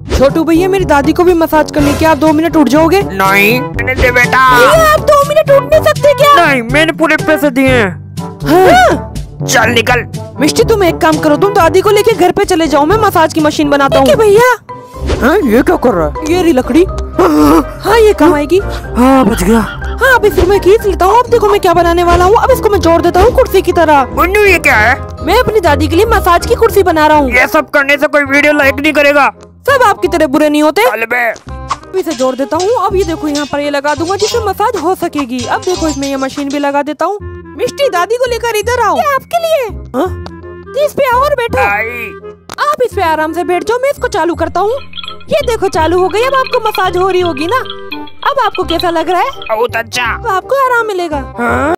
छोटू भैया मेरी दादी को भी मसाज करने के, आप 2 मिनट उठ जाओगे? नहीं मैंने दे बेटा। आप 2 मिनट उठ नहीं सकते क्या? नहीं मैंने पूरे पैसे दिए हैं। हाँ। चल निकल। मिष्टी तुम एक काम करो, तुम दादी को लेके घर पे चले जाओ, मैं मसाज की मशीन बनाता हूँ। भैया हाँ ये क्या कर रहा है? ये रही लकड़ी। हाँ ये काम आएगी। हाँ बच गया। हाँ अब इसको मैं खींच लेता हूँ। अब देखो मैं क्या बनाने वाला हूँ। अब इसको मैं जोड़ देता हूँ कुर्सी की तरह। मुन्नू ये क्या है? मैं अपनी दादी के लिए मसाज की कुर्सी बना रहा हूँ। ये सब करने से कोई वीडियो लाइक नहीं करेगा। सब आपकी तरह बुरे नहीं होते। चल बे। इसे जोड़ देता हूँ। अब ये देखो यहाँ पर ये लगा दूंगा जिससे मसाज हो सकेगी। अब देखो इसमें ये मशीन भी लगा देता हूँ। मिष्टी दादी को लेकर इधर आओ। आपके लिए इस पे आओ और बैठो। आप इस पे आराम से बैठ जाओ, मैं इसको चालू करता हूँ। ये देखो चालू हो गई। अब आपको मसाज हो रही होगी ना। अब आपको कैसा लग रहा है? बहुत अच्छा। अब आपको आराम मिलेगा।